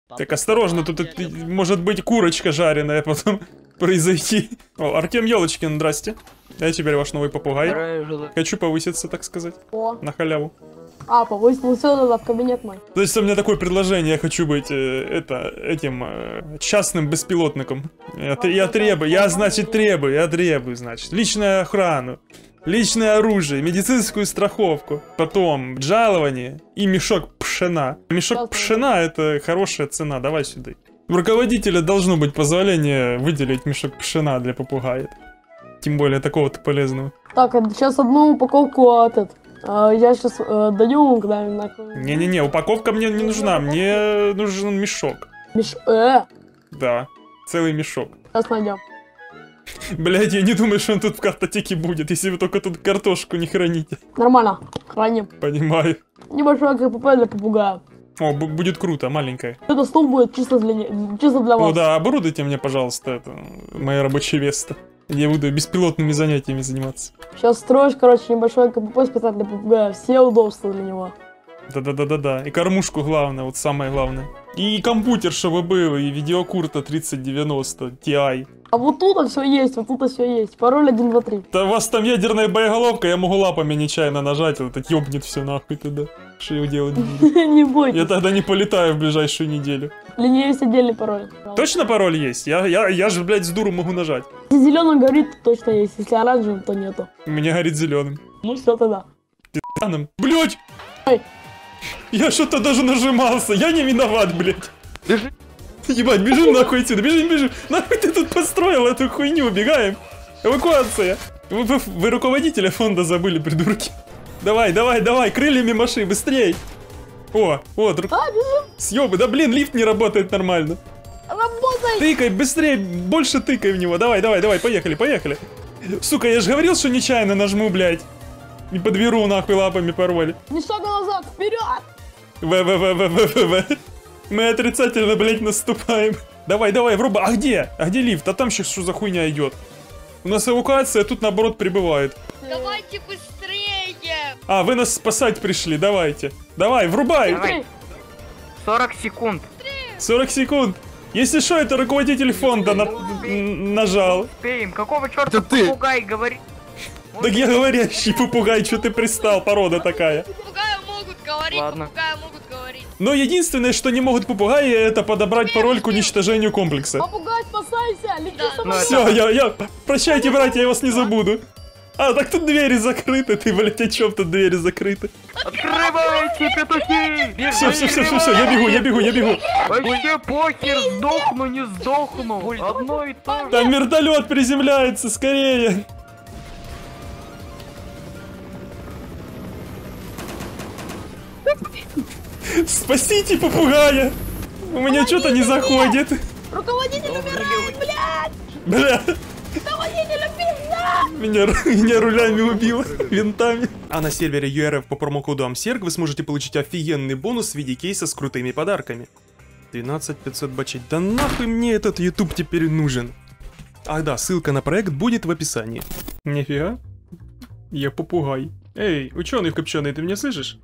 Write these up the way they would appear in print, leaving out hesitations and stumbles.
Так, осторожно, тут может быть курочка жареная потом произойти. О, Артем Ёлочкин, здрасте. Я теперь ваш новый попугай. Хочу повыситься, так сказать. О. На халяву. А, повысился тогда в кабинет мой. То есть у меня такое предложение, я хочу быть этим частным беспилотником. Я требую, значит, личную охрану, личное оружие, медицинскую страховку, потом жалование и мешок пшена. Мешок пшена — это хорошая цена, давай сюда. У руководителя должно быть позволение выделить мешок пшена для попугая. Тем более такого-то полезного. Так, сейчас одну упаковку я сейчас даю куда-нибудь. Не-не-не, упаковка мне не нужна, мне нужен мешок. Да, целый мешок. Сейчас найдем. Блять, я не думаю, что он тут в картотеке будет, если вы только тут картошку не храните. Нормально, храним. Понимаю. Небольшое КПП для попугая. О, будет круто, маленькая. Это стол будет чисто для вас. О, да, оборудуйте мне, пожалуйста, это мое рабочее место. Я буду беспилотными занятиями заниматься. Сейчас строишь, короче, небольшое КПП специально для попугая. Все удобства для него. Да-да-да-да-да. И кормушку главное, вот самое главное. И компьютер, чтобы был, и видеокурта 3090 Ti. А вот тут все есть, вот тут все есть. Пароль 1, 2, 3. Да у вас там ядерная боеголовка, я могу лапами нечаянно нажать, вот это ёбнет все нахуй тогда. Что я делать буду? Не бойтесь. Я тогда не полетаю в ближайшую неделю. Для нее есть отдельный пароль. Точно пароль есть? Я же, блядь, с дуру могу нажать. Если зеленым горит, то точно есть. Если оранжевым, то нету. У меня горит зеленым. Ну все тогда. Блять! Ой. Я что-то даже нажимался, я не виноват, блять. Бежи. Ебать, бежим нахуй отсюда, бежим. Нахуй ты тут построил эту хуйню, убегаем. Эвакуация. Вы руководителя фонда забыли, придурки. Давай, крыльями маши, быстрей. О, бежим. съебы, да блин, лифт не работает нормально. Работай. Тыкай, быстрее, больше тыкай в него. Давай, поехали. Сука, я же говорил, что нечаянно нажму, блядь. И подберу нахуй лапами пароль. Ни шага назад, вперед! Мы отрицательно, блядь, наступаем. Давай, врубай. А где? А где лифт? А там сейчас что за хуйня идет? У нас эвакуация, а тут наоборот прибывает. Давайте быстрее! А, вы нас спасать пришли, давайте. Давай, врубай! Давай. 40 секунд. 40 секунд. Если что, это руководитель фонда нажал. Успеем. Какого черта попугай говорит? Так я говорящий попугай, что ты пристал, порода такая. Попугаи могут говорить, Ладно. попугаи могут говорить. Но единственное, что не могут попугаи, это подобрать пароль к уничтожению комплекса. Попугай, спасайся! Лети Да. самолет! Все, прощайте, братья, я вас не забуду. А, так тут двери закрыты, ты, блядь, о чем тут двери закрыты? Открывайте, петухи! Все, я бегу. Вообще похер, сдохну, не сдохну. Одно и то же. Там вертолет приземляется, скорее. Спасите попугая! У меня что-то не заходит. Руководитель умирает, блядь! Бля, Руководитель пизда! меня рулями убило, винтами. А на сервере URF по промокоду AMSERG вы сможете получить офигенный бонус в виде кейса с крутыми подарками. 12500 бачей. Да нахуй мне этот YouTube теперь нужен? Ах да, ссылка на проект будет в описании. Нифига. Я попугай. Эй, ученый в копченый, ты меня слышишь?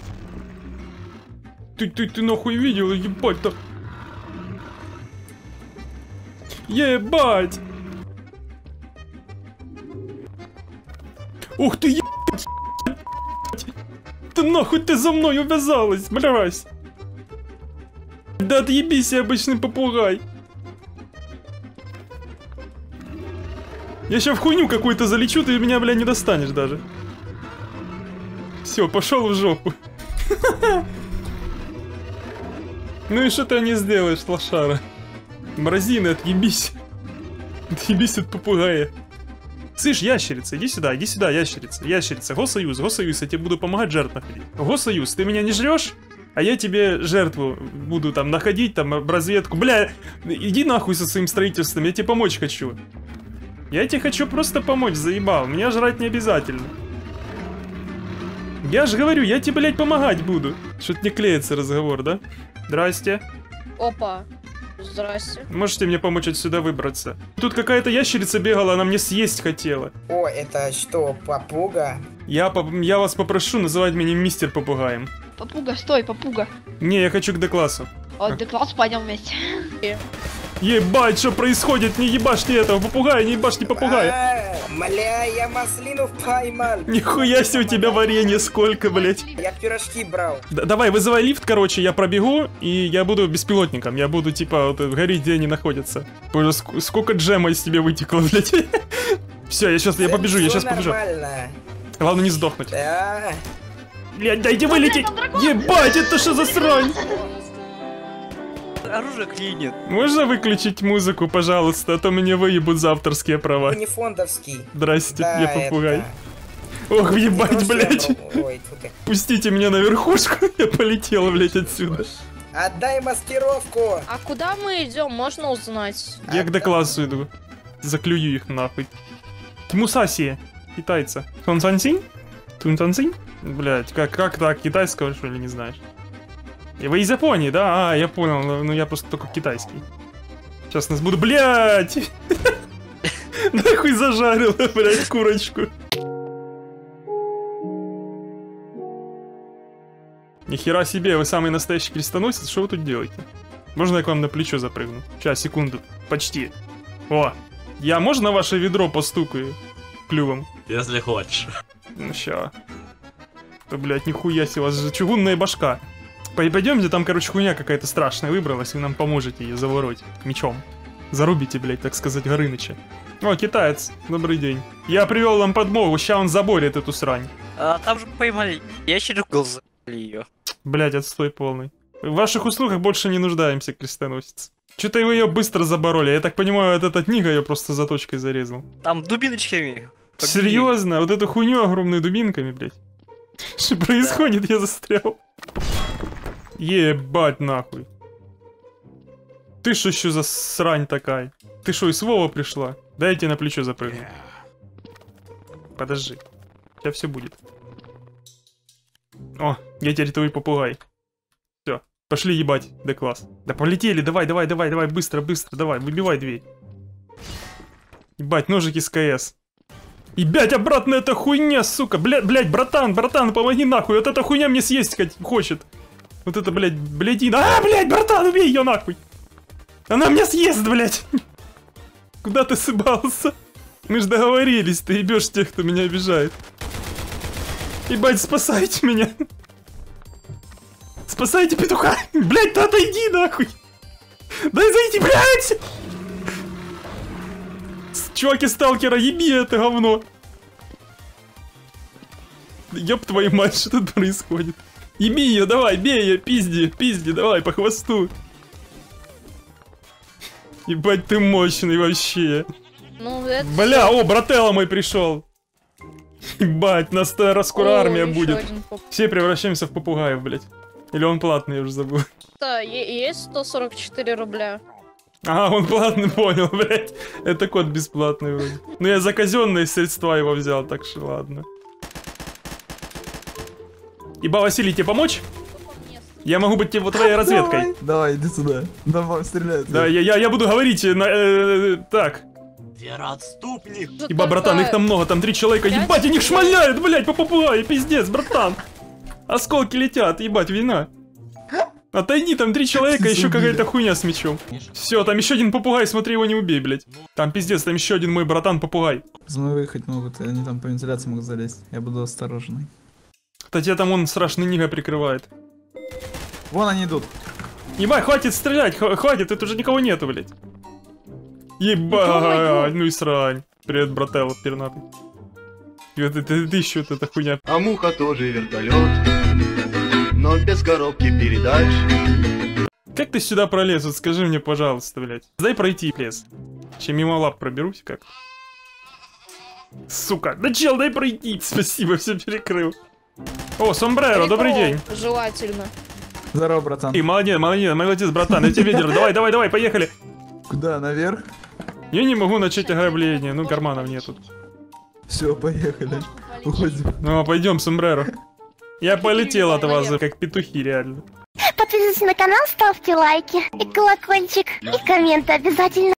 Ты нахуй видел, ебать-то. Ебать! Ух ты, ебать! Да нахуй ты за мной увязалась, блядь! Да отъебись, я обычный попугай! Я сейчас в хуйню какую-то залечу, ты меня, бля, не достанешь даже. Все, пошел в жопу. Ну и что ты не сделаешь, лошара? Мразина, отъебись. Отъебись от попугая. Слышь, ящерица, иди сюда, ящерица. Госсоюз, я тебе буду помогать жертв находить. Госсоюз, ты меня не жрешь? А я тебе жертву буду там находить, там, разведку. Бля, иди нахуй со своим строительством, я тебе помочь хочу. Я тебе хочу просто помочь, заебал. Меня жрать не обязательно. Я же говорю, я тебе, блядь, помогать буду. Что-то не клеится разговор, да? Здрасте. Опа. Здрасте. Можете мне помочь отсюда выбраться? Тут какая-то ящерица бегала, она мне съесть хотела. О, это что, попуга? Я вас попрошу называть меня мистер попугаем. Попуга, стой, попуга. Не, я хочу к Д-классу. Вот, Декласс, пойдем вместе. Ебать, что происходит? Не ебашьте этого попугая, не ебашьте попугая. Мля, я маслину поймал. Нихуя себе у тебя варенье сколько, блять. Я пирожки брал. Давай, вызывай лифт, короче, я пробегу, и я буду беспилотником. Я буду, типа, вот, гореть, где они находятся. Боже, сколько джема из тебя вытекло, блять. Все, я побежу, я сейчас побежу. Нормально. Главное не сдохнуть. Да. Блять, дайте вылететь! Ебать, это что за срань? Оружие клинит. Можно выключить музыку, пожалуйста, а то меня выебут за авторские права. Не фондовский. Здрасте, Да, я попугай. это- Ох, ебать, блять. Ой, тьфу ты. Пустите меня на верхушку, я полетел, блять, отсюда. Отдай маскировку. А куда мы идем? Можно узнать? Я к Деклассу иду. Заклюю их нахуй. Мусаси, китайца. Тунцансинь? Тунцансинь? Блять, как так, китайского что ли не знаешь? И вы из Японии, да? А, я понял, ну я просто только китайский. Сейчас нас буду, блять! Нахуй зажарил, блять, курочку. Нихера себе, вы самый настоящий крестоносец, что вы тут делаете? Можно я к вам на плечо запрыгну? Сейчас, секунду, почти. О, я можно на ваше ведро постукаю клювом? Если хочешь. Ну ща. Да, блядь, нихуя себе, у вас же чугунная башка. Пойдемте, там, короче, хуйня какая-то страшная выбралась, вы нам поможете ее завороть мечом. Зарубите, блядь, так сказать, Горыныча. О, китаец, добрый день. Я привел вам подмогу, ща он заборит эту срань. А там же поймали ящерку за ее. Блядь, отстой полный. В ваших услугах больше не нуждаемся, крестоносец. Что-то вы ее быстро забороли, я так понимаю, этот Нига ее просто заточкой зарезал. Там дубиночками. Серьезно? Вот эту хуйню огромной дубинками, блядь. Что происходит? Я застрял. Ебать нахуй. Ты что еще за срань такая? Ты что, из Вова пришла? Дайте на плечо запрыгну. Подожди. Сейчас все будет. О, я теперь твой попугай. Все, пошли ебать, Декласс. Да полетели, давай, быстро, давай, выбивай дверь. Ебать, ножики с КС. Ебать, обратно эта хуйня, сука. Блядь, братан, помоги нахуй. Вот эта хуйня мне съесть хочет. Вот это, блядина. А, блядь, братан, убей ее нахуй. Она меня съест, блядь. Куда ты сыбался? Мы ж договорились, ты ебешь тех, кто меня обижает. Ебать, спасайте меня. Спасайте петуха. Блядь, ты отойди нахуй. Дай зайти, блядь. Чуваки сталкера, еби это говно. Ёб твою мать, что тут происходит? Еби ее, давай, бей ее, пизди, давай, по хвосту. Ебать, ты мощный вообще. Ну, это... Бля, о, брателло мой пришел. Ебать, нас скоро армия еще будет. один Все превращаемся в попугаев, блядь. Или он платный, я уже забыл. Есть 144 рубля. А, он платный, понял, блядь. Это код бесплатный вроде. Ну я за казенные средства его взял, так что ладно. Еба, Василий, тебе помочь? Я могу быть вот твоей разведкой. Давай, иди сюда. Давай, стреляй. Да, я буду говорить так. Вероотступник. Еба, братан, их там много, там 3 человека. Ебать, они шмаляют, блядь, по попугаю, пиздец, братан. Осколки летят, ебать, вина. Отойди, там 3 человека, еще какая-то хуйня с мечом. Все, там еще один попугай, смотри, его не убей, блядь. Там пиздец, там еще один мой братан попугай. Змеи выехать могут, и они там по вентиляции могут залезть. Я буду осторожный. Кстати, там он страшный Нига прикрывает. Вон они идут. Ебать, хватит стрелять, хватит, тут уже никого нету, блядь. Ебать, ну и срань. Привет, брателло пернатый. Ты еще вот эта хуйня. А муха тоже вертолет, но без коробки передач. Как ты сюда пролез? Вот скажи мне, пожалуйста, блядь. Дай пройти, лес. Чем мимо лап проберусь, как? Сука, да чел, дай пройти. Спасибо, все перекрыл. О, Сомбреро, добрый день. Желательно. Здорово, братан. Ты молодец, братан, я тебе видел. Давай, поехали. Куда, наверх? Я не могу начать ограбление, ну карманов нету. Все, поехали. Уходим. Ну, пойдем, Сомбреро. Я полетел от вас, как петухи, реально. Подписывайтесь на канал, ставьте лайки и колокольчик, и комменты обязательно.